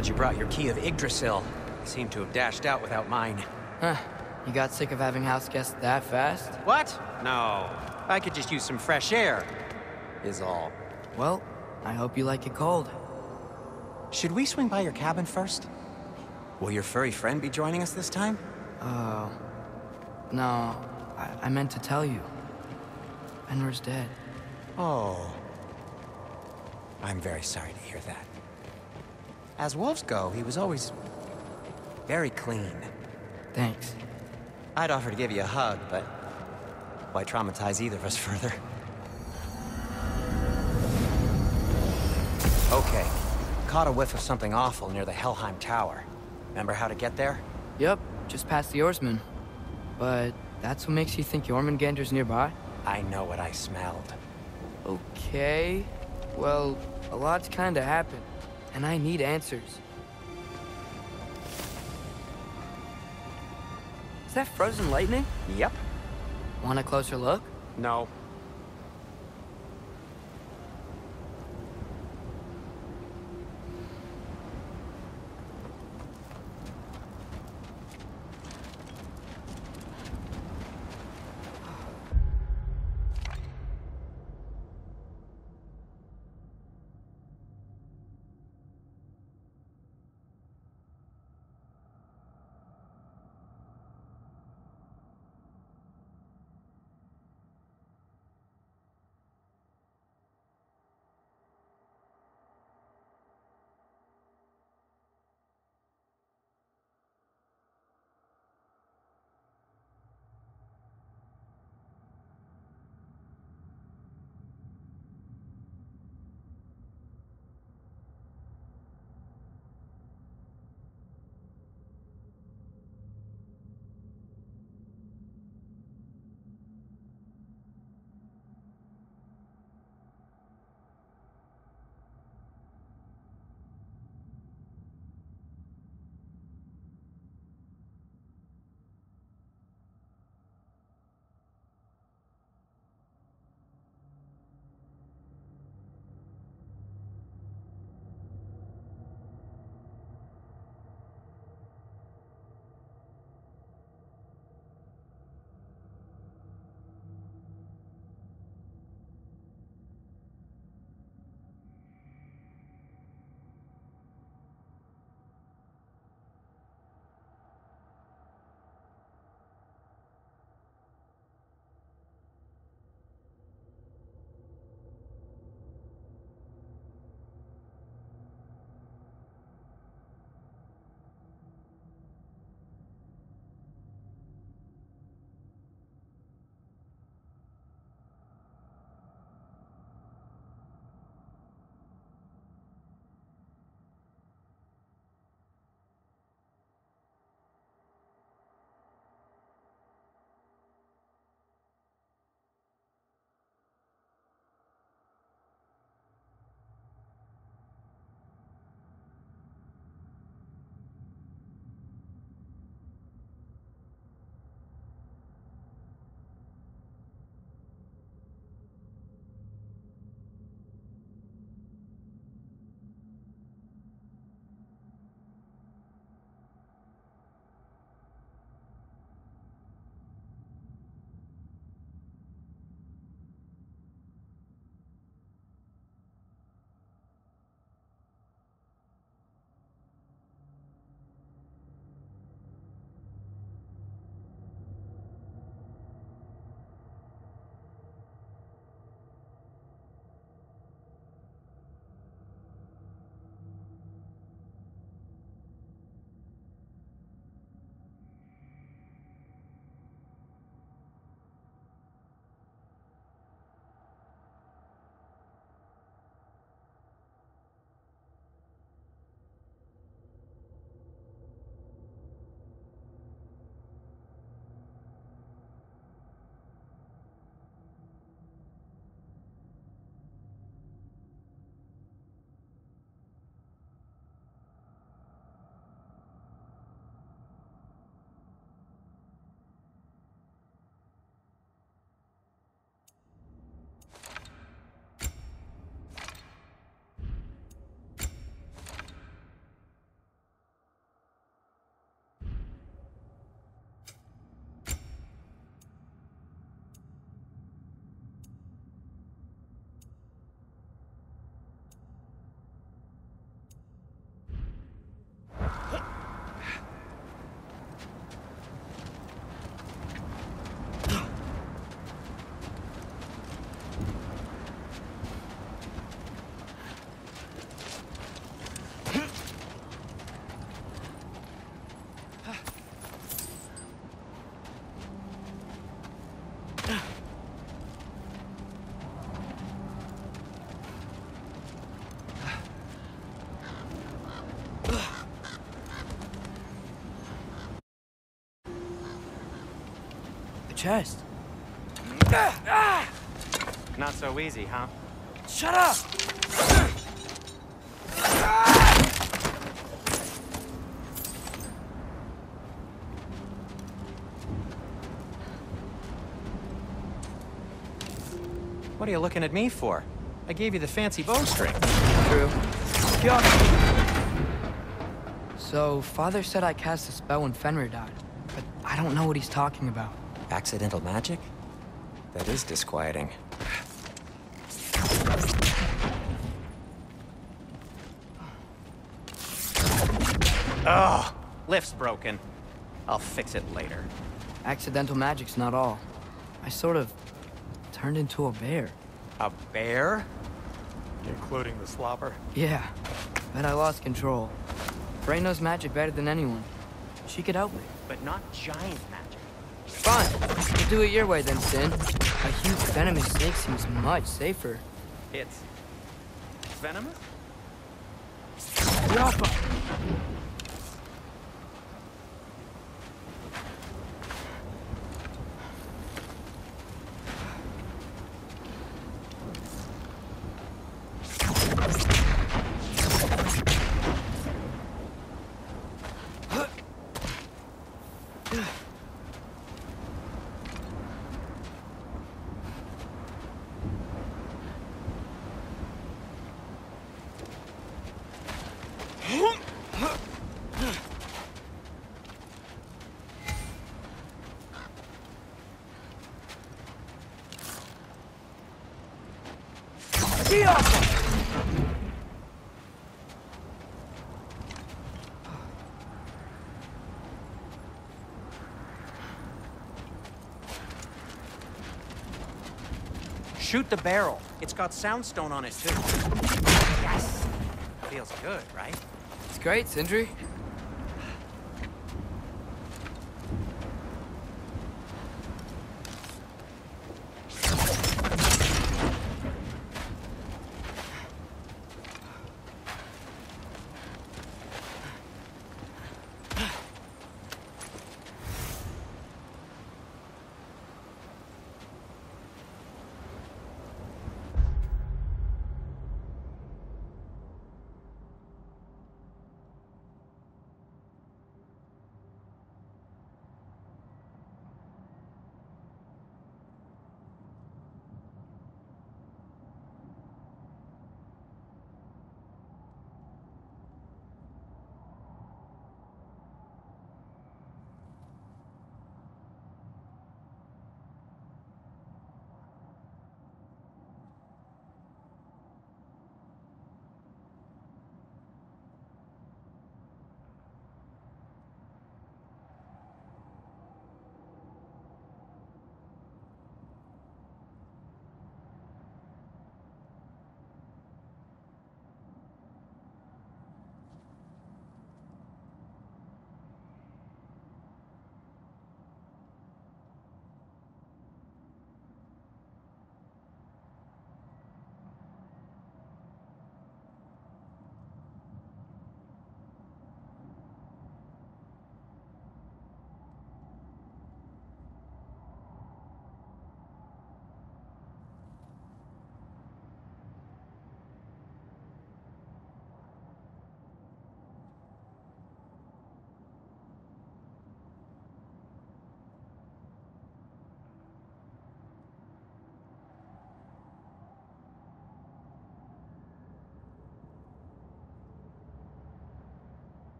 Glad you brought your key of Yggdrasil. You seem to have dashed out without mine. Huh. You got sick of having house guests that fast? What? No. I could just use some fresh air, is all. Well, I hope you like it cold. Should we swing by your cabin first? Will your furry friend be joining us this time? No. I meant to tell you. Fenrir's dead. Oh. I'm very sorry to hear that. As wolves go, he was always very clean. Thanks. I'd offer to give you a hug, but why traumatize either of us further? Okay. Caught a whiff of something awful near the Helheim Tower. Remember how to get there? Yep, just past the Oarsman. But that's what makes you think Jormungandr's nearby? I know what I smelled. Okay. Well, a lot's kinda happened, and I need answers. Is that frozen lightning? Yep. Want a closer look? No. chest. Not so easy, huh? Shut up! What are you looking at me for? I gave you the fancy bowstring. True. So, Father said I cast a spell when Fenrir died, but I don't know what he's talking about. Accidental magic? That is disquieting. Oh, lift's broken. I'll fix it later. Accidental magic's not all. I sort of turned into a bear. A bear? Including the slobber? Yeah, but I lost control. Frey knows magic better than anyone. She could help me. But not giant magic. Fine. We'll do it your way then, Sin. A huge venomous snake seems much safer. It's venomous? Yappa! Shoot the barrel. It's got soundstone on it, too. Yes! Feels good, right? It's great, Sindri.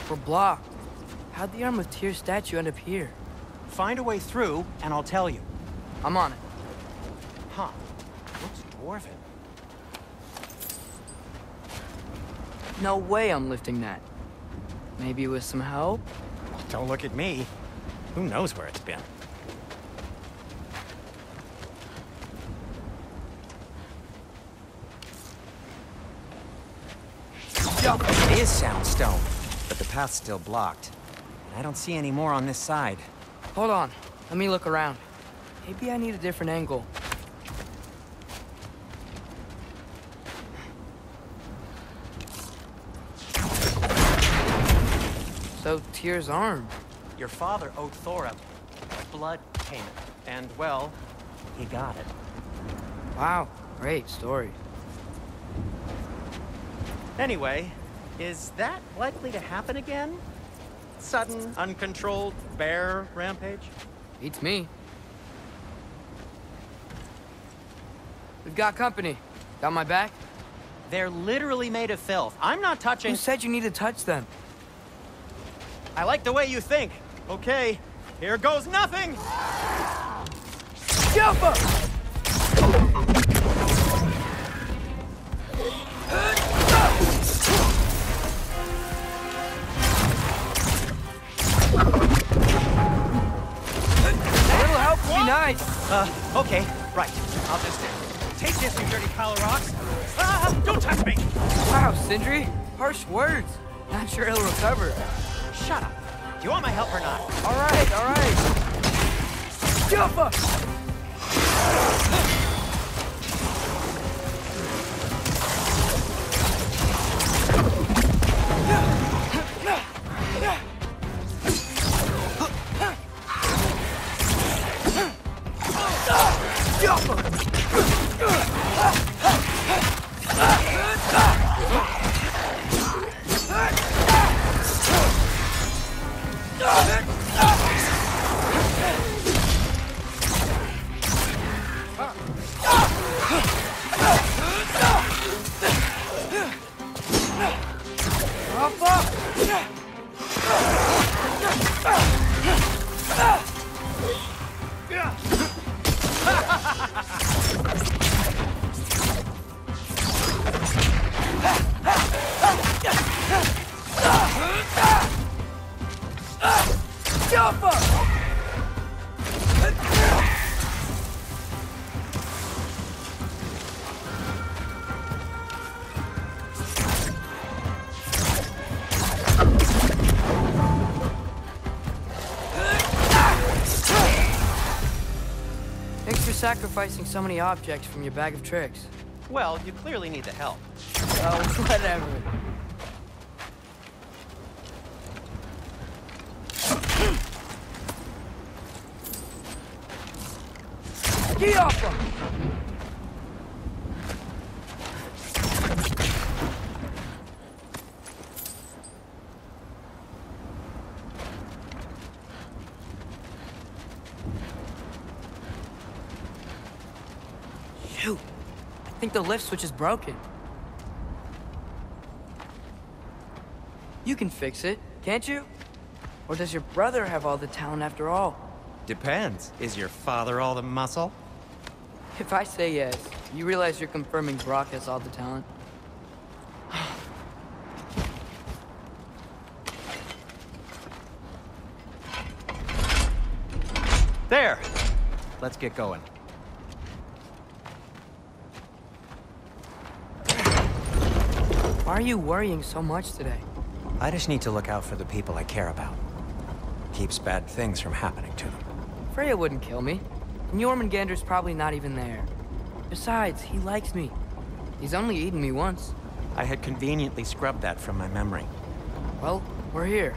We're blocked. How'd the Arm of Tyr statue end up here? Find a way through, and I'll tell you. I'm on it. Huh. Looks dwarven. No way I'm lifting that. Maybe with some help? Don't look at me. Who knows where it's been? It is Soundstone, but the path's still blocked. I don't see any more on this side. Hold on. Let me look around. Maybe I need a different angle. So, Tyr's arm. Your father owed Thor a blood payment, and, well, he got it. Wow, great story. Anyway, is that likely to happen again? Sudden, uncontrolled bear rampage? Beats me. We've got company. Got my back? They're literally made of filth. I'm not touching... Who said you need to touch them? I like the way you think. Okay, here goes nothing! Jumper! A little help would be nice. Okay, right. I'll just take this, you dirty pile of rocks. Ah, don't touch me! Wow, Sindri. Harsh words. Not sure he'll recover. Shut up. Do you want my help or not? All right, all right. Jumper! Thanks for sacrificing so many objects from your bag of tricks. Well, you clearly need the help. Oh, whatever. Get off him! Shoot! I think the lift switch is broken. You can fix it, can't you? Or does your brother have all the talent after all? Depends. Is your father all the muscle? If I say yes, you realize you're confirming Brock has all the talent? There! Let's get going. Why are you worrying so much today? I just need to look out for the people I care about. Keeps bad things from happening to them. Freya wouldn't kill me. And Jormungandr's probably not even there. Besides, he likes me. He's only eaten me once. I had conveniently scrubbed that from my memory. Well, we're here.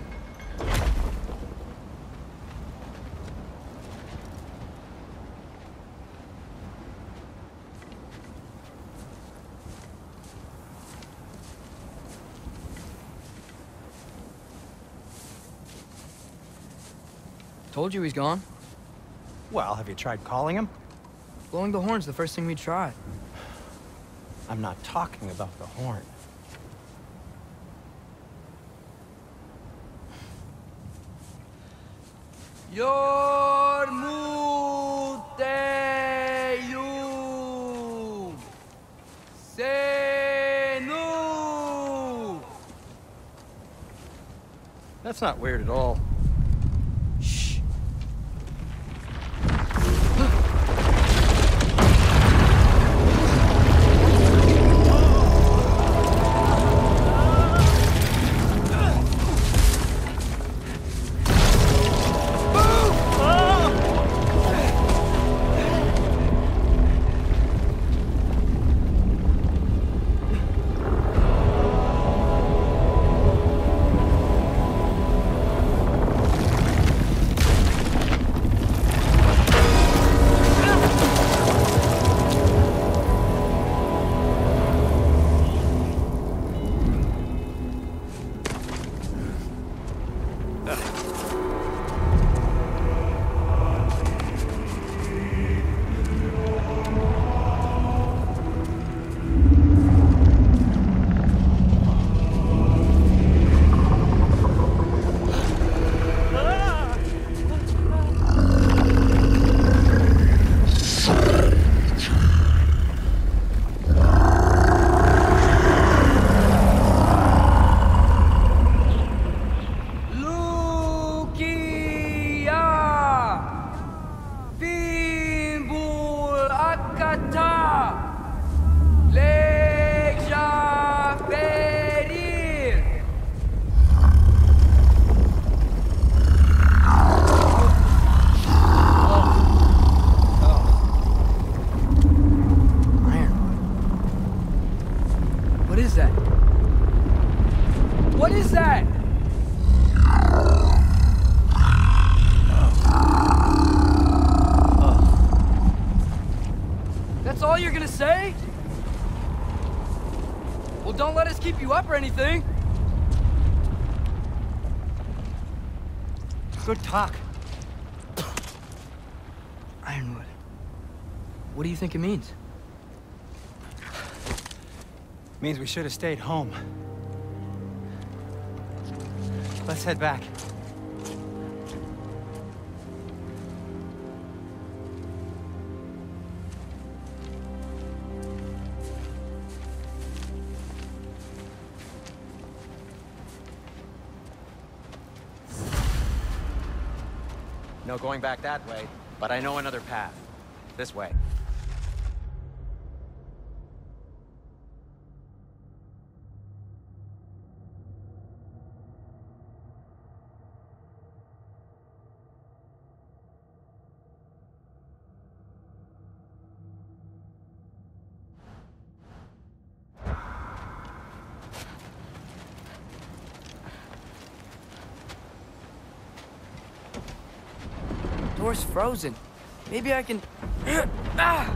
Told you he's gone. Well, have you tried calling him? Blowing the horn's the first thing we tried. I'm not talking about the horn. Yormuteyum Senu. That's not weird at all. Shh. What is that? What is that? That's all you're gonna say? Well, don't let us keep you up or anything. Good talk. Ironwood. What do you think it means? Means we should have stayed home. Let's head back. No going back that way, but I know another path. This way. Door's frozen. Maybe I can... Ah!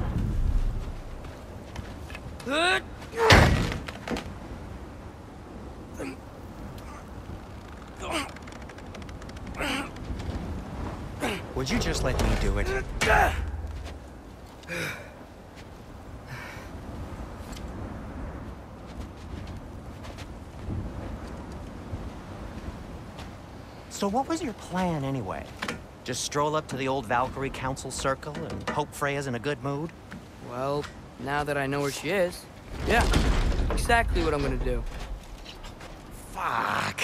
Would you just let me do it? So what was your plan anyway? Just stroll up to the old Valkyrie Council Circle and hope Freya's in a good mood? Well, now that I know where she is, yeah, exactly what I'm gonna do. Fuck.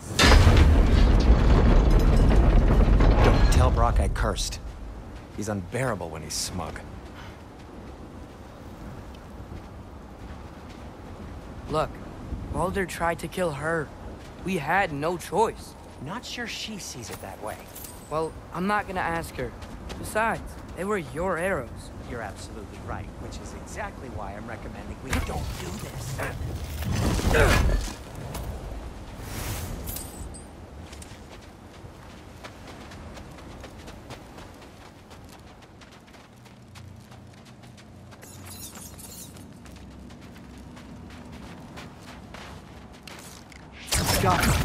Don't tell Brock I cursed. He's unbearable when he's smug. Look, Baldur tried to kill her. We had no choice. Not sure she sees it that way. Well, I'm not gonna ask her. Besides, they were your arrows. You're absolutely right, which is exactly why I'm recommending we don't do this. Got it.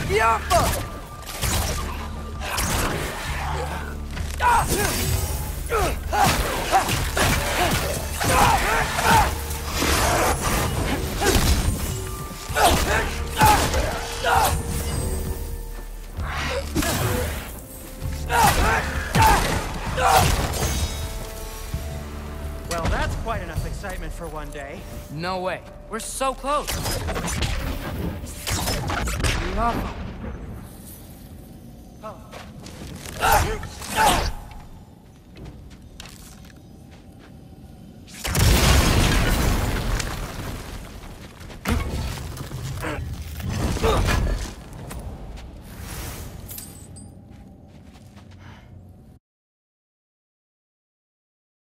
Yappa! Well, that's quite enough excitement for one day. No way. We're so close. Yappa.